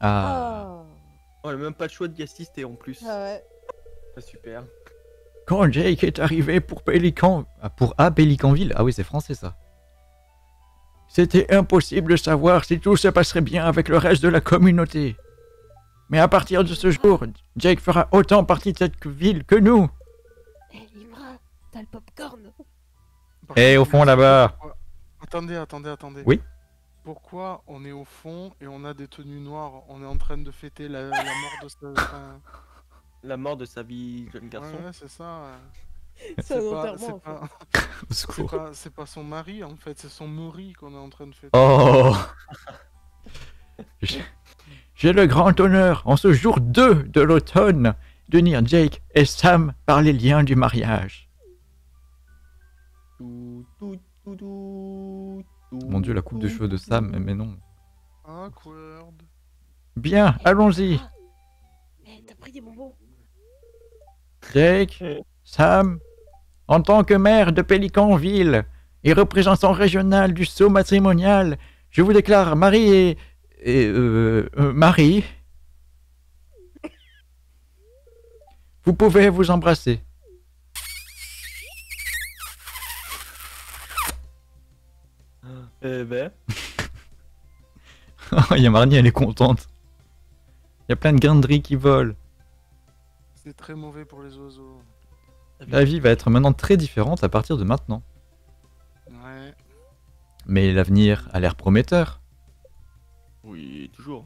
Ah. Oh. On a même pas le choix d'y assister en plus. Ah ouais. Ah, super. Quand Jake est arrivé pour Pélicanville, ah oui, c'est français ça. C'était impossible de savoir si tout se passerait bien avec le reste de la communauté. Mais à partir de ce jour, Jake fera autant partie de cette ville que nous. Hé, Imra, t'as le popcorn. Par Et contre, au je fond me dis là-bas. pourquoi- Attendez. Oui. Pourquoi on est au fond et on a des tenues noires? On est en train de fêter la mort de ce... enfin, La mort de sa vie jeune garçon. ouais, c'est ça. C'est un C'est pas, enterrement. c'est En fait. pas, Au secours. c'est pas son mari en fait, c'est son mari qu'on est en train de fêter. Oh. J'ai le grand honneur, en ce jour 2 de l'automne, d'unir Jake et Sam par les liens du mariage. Mon dieu, la coupe de cheveux de Sam, mais non. Awkward. Bien, allons-y. Hé, t'as pris des bonbons. Jake, Sam, en tant que maire de Pélicanville et représentant régional du sceau matrimonial, je vous déclare Marie Marie. Vous pouvez vous embrasser. Eh ben. Il y a Marnie, elle est contente. Il y a plein de grinderies qui volent. C'est très mauvais pour les oiseaux. La vie va être maintenant très différente à partir de maintenant. Ouais. Mais l'avenir a l'air prometteur. Oui, toujours.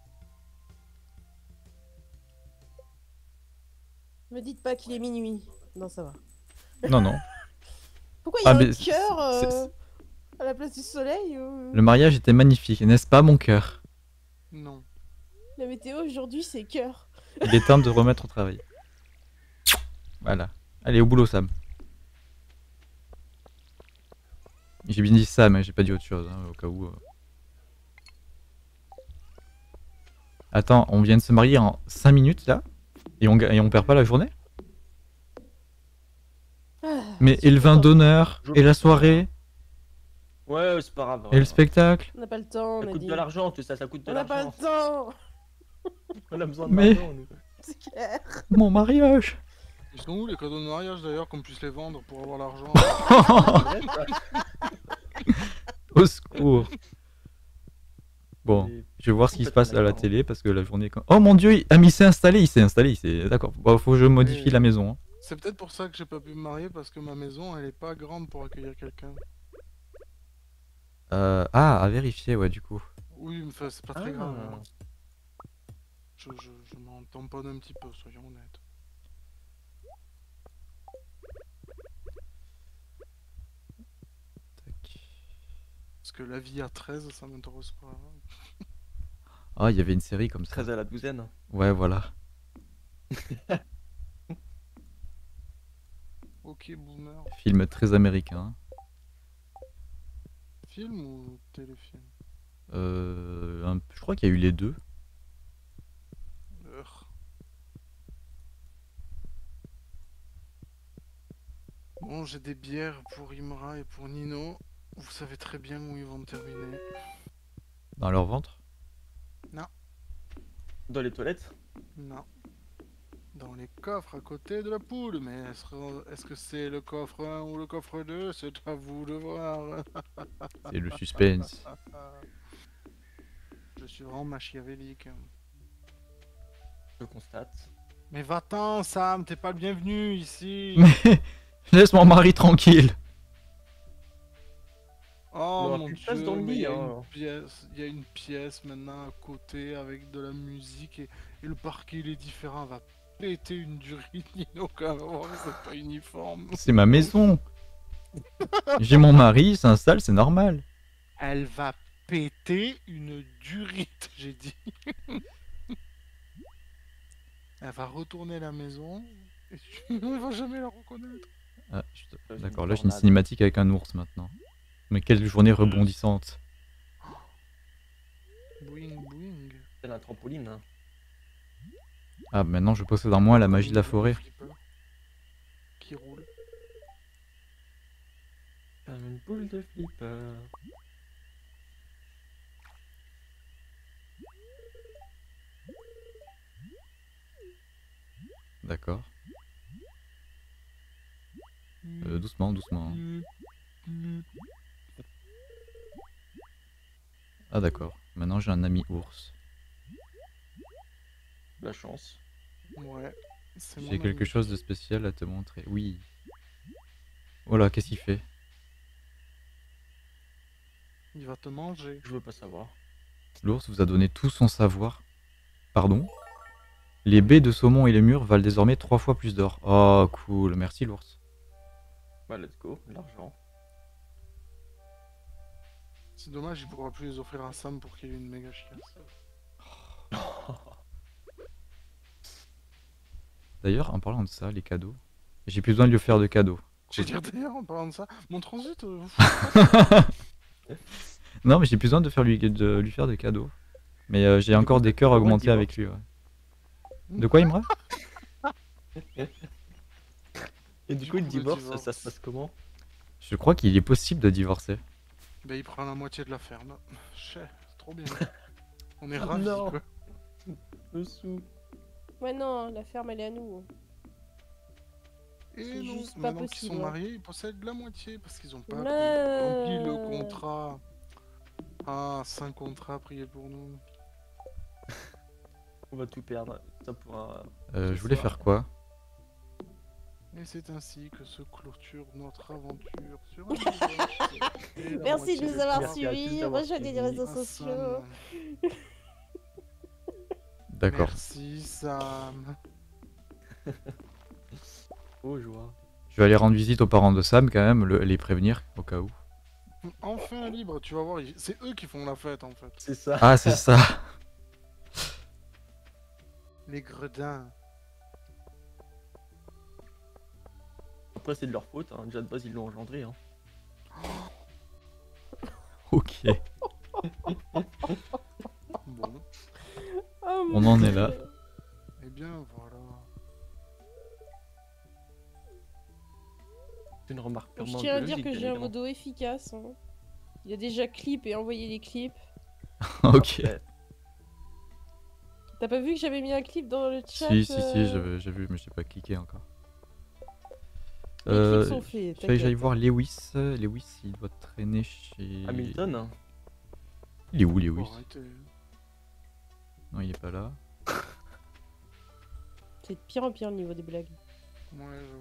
Me dites pas qu'il est minuit. Non, ça va. Non, non. Pourquoi il y a Ah, un mais cœur c'est- à la place du soleil ou... Le mariage était magnifique, n'est-ce pas, mon cœur? Non. La météo aujourd'hui, c'est cœur. Il est temps de remettre au travail. Voilà. Allez, au boulot, Sam. J'ai bien dit Sam, hein, j'ai pas dit autre chose, hein, au cas où. Attends, on vient de se marier en 5 minutes, là? Et on perd pas la journée? Ah, Mais et le vin d'honneur? Et la soirée? Ouais, c'est pas grave. Et le spectacle? on n'a pas le temps, on Ça a coûte dit. de l'argent, tout ça, ça coûte de On n'a pas l'argent. le temps. On a besoin de Mais- l'argent, nous. C'est clair. Mon mariage! Ils sont où les cadeaux de mariage d'ailleurs qu'on puisse les vendre pour avoir l'argent? Au secours! Bon, Et- je vais voir ce qui se passe à la Complètement télé parce que la journée. Oh mon dieu, ah, mais il s'est installé. D'accord. Bon, faut que je modifie Oui. la maison. Hein. C'est peut-être pour ça que j'ai pas pu me marier parce que ma maison elle est pas grande pour accueillir quelqu'un. Ah, à vérifier, ouais, du coup. Oui, mais enfin, c'est pas très grave. Ah. hein. Je m'en tamponne un petit peu, soyons honnêtes. Tac. Parce que la vie à 13, ça m'intéresse pas. Ah, il y avait une série comme ça. 13 à la douzaine. Ouais, voilà. Ok, boomer. Film très américain. Film ou téléfilm? Je crois qu'il y a eu les deux. Urgh. Bon, j'ai des bières pour Imra et pour Nino. Vous savez très bien où ils vont terminer. Dans leur ventre. Dans les toilettes. Non. Dans les coffres à côté de la poule. Mais est-ce que c'est le coffre 1 ou le coffre 2? C'est à vous de voir. C'est le suspense. Je suis vraiment machiavélique. Je constate. Mais va-t'en, Sam, t'es pas le bienvenu ici. Mais laisse mon mari tranquille. Oh aura mon plus de dieu, place dans le mais lit, il y a hein. une pièce, il y a une pièce maintenant à côté avec de la musique et le parquet il est différent. Elle va péter une durite, Nino, quand même, c'est pas uniforme. C'est ma maison. J'ai mon mari, il s'installe, c'est normal. Elle va péter une durite, j'ai dit. Elle va retourner à la maison et on va jamais la reconnaître. Ah, Une d'accord, là j'ai une tornade. cinématique avec un ours maintenant. Mais quelle journée rebondissante. Boing boing. C'est un trampoline. Hein. Ah, maintenant je possède en moi la magie de la Comme une forêt. flipper qui roule. Comme une boule de flipper. D'accord. Doucement, doucement. Ah d'accord. Maintenant j'ai un ami ours. La chance. Ouais. C'est J'ai mon quelque ami. chose de spécial à te montrer. Oui. Voilà, qu'est-ce qu'il fait? Il va te manger. Je veux pas savoir. L'ours vous a donné tout son savoir. Pardon? Les baies de saumon et les murs valent désormais 3 fois plus d'or. Oh cool, merci l'ours. Bah, let's go, l'argent. C'est dommage, il pourra plus les offrir à Sam pour qu'il ait une méga chiasse. D'ailleurs, en parlant de ça, les cadeaux, j'ai plus besoin de lui faire de cadeaux. Je veux dire d'ailleurs, en parlant de ça, mon transit, Non, mais j'ai plus besoin de lui faire de cadeaux. Mais j'ai encore des cœurs Comment il augmentés divorce avec lui. Ouais. De quoi, Imra? Et du coup, le le divorce, divorce. ça se passe comment? Je crois qu'il est possible de divorcer. bah, il prend la moitié de la ferme. Chais, c'est trop bien. On est Ah ravis, non. quoi. Le sou. Ouais, non, la ferme, elle est à nous. Et C'est non, juste pas maintenant qu'ils sont possible, hein. mariés, ils possèdent la moitié parce qu'ils ont pas Non. rempli le contrat. Ah, 5 contrats, priez pour nous. On va tout perdre. Ça pourra. Je C'est voulais ça. faire quoi? Et c'est ainsi que se clôture notre aventure sur un divorce. Et la Merci de moitié nous des avoir Merci à tous suivis. d'avoir Rejoignez les suivi. réseaux Ah, sociaux. Sam. D'accord. Merci Sam. Oh, joie. Je vais aller rendre visite aux parents de Sam quand même, les prévenir au cas où. Enfin libre, tu vas voir, c'est eux qui font la fête en fait. C'est ça. Ah, c'est ça. Les gredins. Après, c'est de leur faute. Hein. Déjà de base, ils l'ont engendré. Hein. Ok. Bon, Oh, On mon en est Dieu. là. et bien voilà. C'est une remarque Je purement tiens à dire biologique, que bien j'ai un évidemment. modo efficace. Hein. Il a déjà clip et envoyé les clips. Ok. Après, T'as pas vu que j'avais mis un clip dans le chat? Si, j'ai vu, mais j'ai pas cliqué encore. Les clips sont faits, J'allais t'inquiète. voir Lewis. Lewis, il doit traîner chez. Hamilton. Hein. Il est où, Bon, Lewis? arrêtez. Non, il est pas là. C'est de pire en pire le niveau des blagues. Ouais, j'avoue.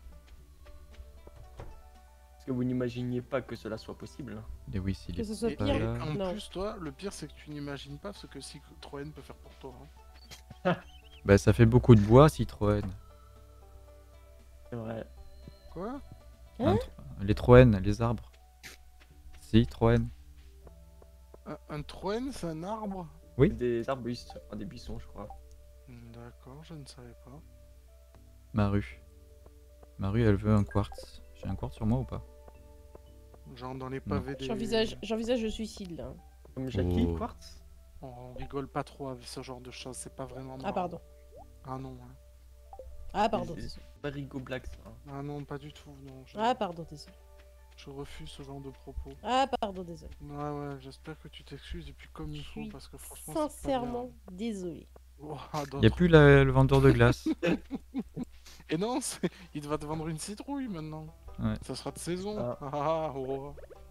Parce que vous n'imaginiez pas que cela soit possible. Hein. Lewis, il Que est ce soit Et, pas pire. et là. en Non. plus, toi, le pire, c'est que tu n'imagines pas ce que Citroën peut faire pour toi. Hein. Bah, ça fait beaucoup de bois, Citroën. C'est vrai. Quoi? Hein? Les Troènes, les arbres. Citroën. Un Troën, c'est un arbre? Oui. Des arbustes, enfin des buissons, je crois. D'accord, je ne savais pas. Maru. Maru, elle veut un quartz. J'ai un quartz sur moi ou pas? Genre dans les pavés des... J'envisage le suicide là. Comme Jackie, Oh. Quartz. On rigole pas trop avec ce genre de choses, c'est pas vraiment Ah marrant. pardon. Ah non, hein. Ah pardon, C'est- désolé. Barigo Black, ça. Hein. Ah non, pas du tout, non. Ah pardon, désolé. Je refuse ce genre de propos. Ah pardon, désolé. Ouais, ouais, j'espère que tu t'excuses et puis comme Je il faut, suis parce que franchement, c'est pas sincèrement désolé. bien. Oh, ah, Il y a d'autres. plus le vendeur de glace. Et non, il va te vendre une citrouille maintenant. Ouais. Ça sera de saison. Ah. Ah, oh.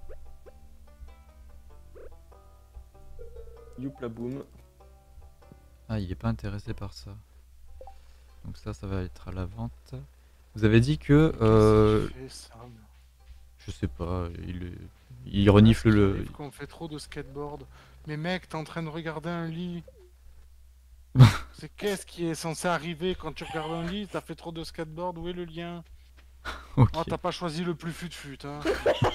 Youpla boum. Ah, il est pas intéressé par ça. Donc ça va être à la vente. Vous avez dit que... Qu'est-ce qu'il fait, Sam? je sais pas, il renifle Parce qu'il le... arrive qu'on fait trop de skateboard. Mais mec, t'es en train de regarder un lit. C'est qu'est-ce qui est censé arriver quand tu regardes un lit? T'as fait trop de skateboard, où est le lien? Ok. Oh, t'as pas choisi le plus fut-fut, hein.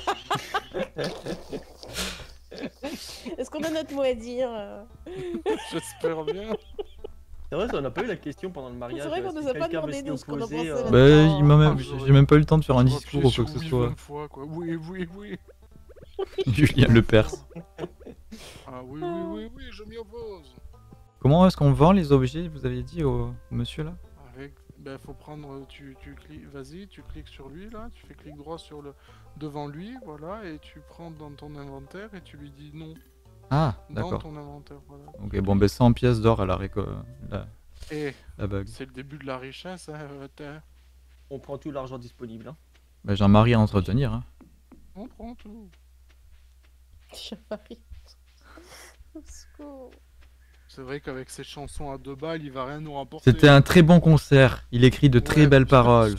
Est-ce qu'on a notre mot à dire? J'espère bien. C'est vrai, ça, on n'a pas eu la question pendant le mariage. C'est vrai qu'on si nous a pas quelqu'un veut demandé, s'y nous, ce qu'on en opposer, pensait là-dedans. Bah, il m'a même... Ah, j'aurais- j'ai même pas eu le temps de faire un J'aurais discours ou appuyé quoi que ce sur soit. 20 fois, quoi. Oui, oui, oui. Julien Le Perse. Ah oui, oui, oui, oui, je m'y oppose. Comment est-ce qu'on vend les objets, vous avez dit au monsieur là? Avec, ben faut prendre, tu cliques, vas-y, tu cliques sur lui là, tu fais clic droit sur le devant lui, voilà, et tu prends dans ton inventaire et tu lui dis non Ah, dans d'accord. ton inventaire, voilà. Ok, bon, ben 100 pièces d'or à la récolte. Et La bague. c'est le début de la richesse, hein, On prend tout l'argent disponible. Hein. Bah, j'ai un mari à entretenir. Hein. on prend tout. Chafari. Au secours. C'est vrai qu'avec ces chansons à 2 balles, il va rien nous rapporter. C'était un très bon concert. Il écrit de très Ouais, belles paroles.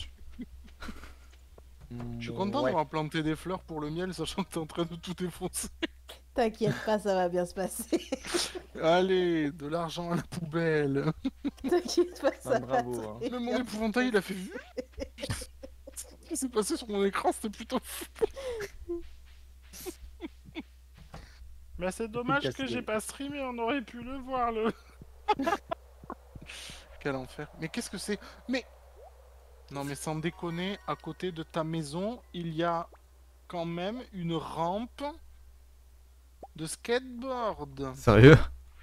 Je suis content Ouais. d'avoir planté des fleurs pour le miel, sachant que t'es en train de tout défoncer. T'inquiète pas, ça va bien se passer. Allez, de l'argent à la poubelle. T'inquiète pas, ça va bravo, hein. très Mais mon bien épouvantail, se il a fait vu. Ce qui s'est passé sur mon écran, c'était plutôt fou. Mais c'est dommage que j'ai pas streamé, on aurait pu le voir, le... Quel enfer. Mais qu'est-ce que c'est? Mais... Non mais sans déconner, à côté de ta maison, il y a quand même une rampe de skateboard. Sérieux?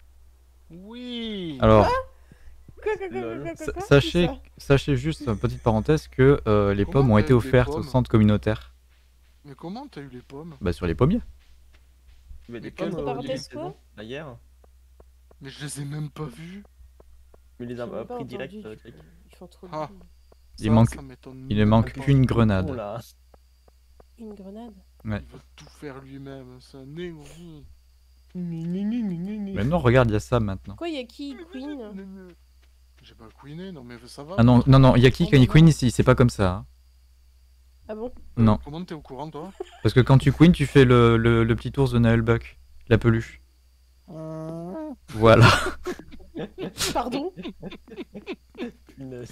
Oui. Alors, Quoi, sachez, sachez juste, petite parenthèse, que les Comment pommes ont t'as été eu des offertes au pommes centre communautaire. Mais comment t'as eu les pommes? Bah, sur les pommiers. Il y avait des Mais quelle pommes au début de parenthèse, saison, là, hier. Mais je les ai même pas vus. Mais il les J'ai a même pas pris direct. entendu, Jack. Ils font trop de Ah. bruit. Il manque- ça m'étonne Il ne même manque pas. qu'une Oh grenade. là. Une grenade. Il va tout faire lui-même, c'est un aigri. Mais non, regarde, il y a ça maintenant. Quoi, y a qui Queen? J'ai pas queené, non mais ça va. Ah non, votre non, non, il y a enfant qui quand il d'abord. queen ici? C'est pas comme ça. Hein. Ah bon? Non, Comment t'es au courant toi? parce que quand tu queen, tu fais le petit ours de Noël Buck, la peluche. Voilà. Pardon? Punaise.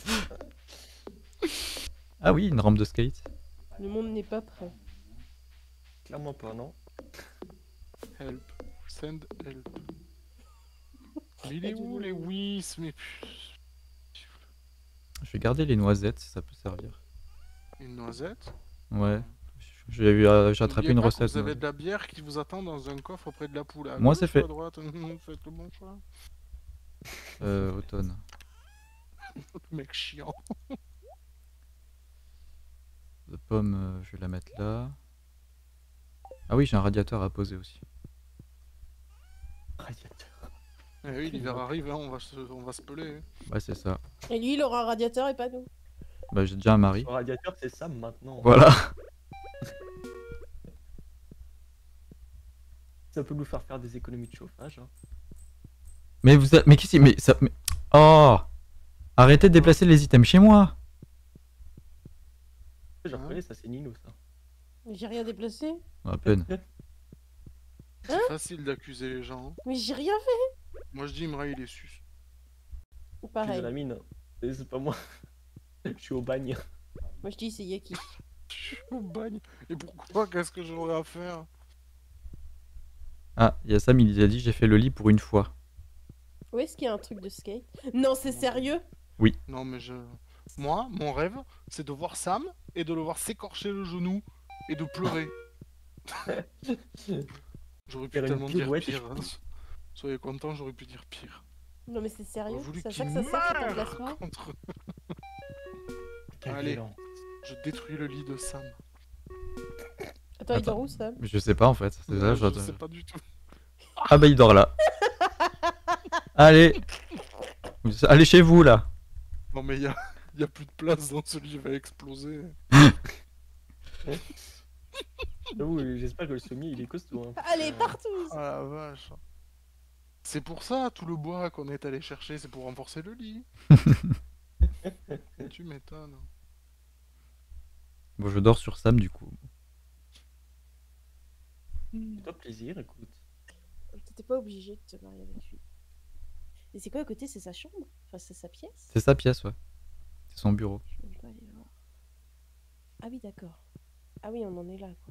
Ah oui, une rampe de skate. Le monde n'est pas prêt. Clairement pas, non. Help. Send help. Mais il est où les whis? Mais Je vais garder les noisettes, ça peut servir. une noisette? Ouais. J'ai attrapé N'oubliez une pas que recette. Vous avez noisette. de la bière qui vous attend dans un coffre auprès de la poule. À Moi, gauche c'est ou fait. À droite, faites le bon choix. Automne. Le mec chiant. La pomme, je vais la mettre là. Ah oui, j'ai un radiateur à poser aussi. Radiateur. Eh oui, l'hiver arrive, hein, on va se peler. Hein. Ouais, c'est ça. Et lui, il aura un radiateur et pas nous. Bah, j'ai déjà un mari. Le radiateur, c'est Sam maintenant. Voilà. Ça peut nous faire des économies de chauffage. Hein. Mais vous, mais qu'est-ce que mais ça, mais... Oh, arrêtez de déplacer les items chez moi. Je reconnais, ça c'est Nino ça. Mais j'ai rien déplacé. À peine. C'est facile d'accuser les gens. Hein. Mais j'ai rien fait. Moi je dis Imra il est sus. Tu es Pareil. de la mine. C'est pas moi. Je suis au bagne. Moi, je dis c'est Yaki. Je suis au bagne. Et pourquoi? Qu'est-ce que j'aurais à faire? Ah, il y a Sam, il a dit j'ai fait le lit pour une fois. Où est-ce qu'il y a un truc de skate? Non, c'est sérieux? Non mais Moi, mon rêve, c'est de voir Sam et de le voir s'écorcher le genou et de pleurer. J'aurais pu Faire une tellement dire pirouette. pire. Hein. Soyez contents, j'aurais pu dire pire. Non, mais c'est sérieux? J'aurais voulu C'est à qu'il ça que ça sert cet meure emplacement? contre... Quel Allez. violent. Je détruis le lit de Sam. Attends, il Attends. dort où, ça? Je sais pas en fait. C'est ça, Je sais pas du tout. Ah bah il dort là. Allez. Allez chez vous là. Non mais y a plus de place dans ce lit, il va exploser. J'avoue, j'espère que le sommier il est costaud. Hein. Allez, partout! Ah la vache. C'est pour ça, tout le bois qu'on est allé chercher, c'est pour renforcer le lit. Tu m'étonnes. Bon, je dors sur Sam du coup. Fais-toi plaisir, écoute. T'étais pas obligé de te marier avec lui. Et c'est quoi à côté? C'est sa chambre? Enfin, c'est sa pièce? C'est sa pièce, ouais. C'est son bureau. Je vais même pas aller voir. Ah oui, d'accord. Ah oui, on en est là, quoi.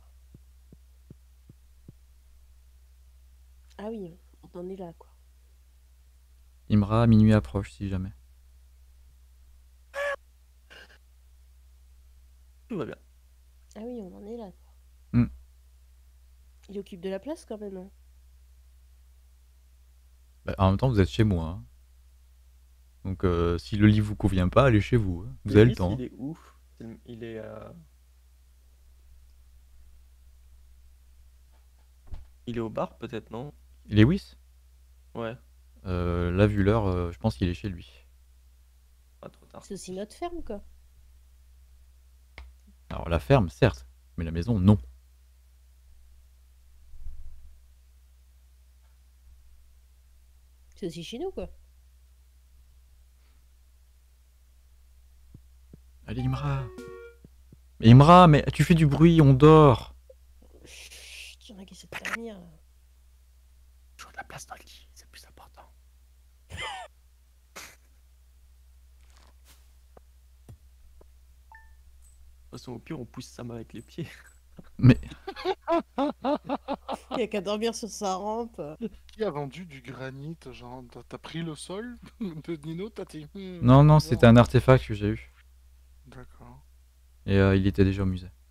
Ah oui, on en est là, quoi. Imra, minuit approche si jamais. Tout va bien. Ah oui, on en est là, quoi. Hmm. Il occupe de la place, quand même, hein. Bah, en même temps, vous êtes chez moi. Hein. Donc si le lit vous convient pas, allez chez vous. Hein. Vous avez le Lewis, temps. Il est ouf. Il est. Il est au bar peut-être, non? Lewis Ouais. là, vu l'heure, je pense qu'il est chez lui. C'est aussi notre ferme, quoi. Alors la ferme, certes, mais la maison, non. C'est aussi chez nous, quoi. Allez, Imra. Mais Imra, mais tu fais du bruit, on dort. Chut, y'en a qui essaient de dormir. Je de la place dans le lit, c'est plus important. De toute façon, au pire, on pousse Sam avec les pieds. Mais Il y a qu'à dormir sur sa rampe. Qui a vendu du granit? Genre, t'as pris le sol de Nino, t'as dit. non, c'était un artefact que j'ai eu. D'accord. Et il était déjà au musée.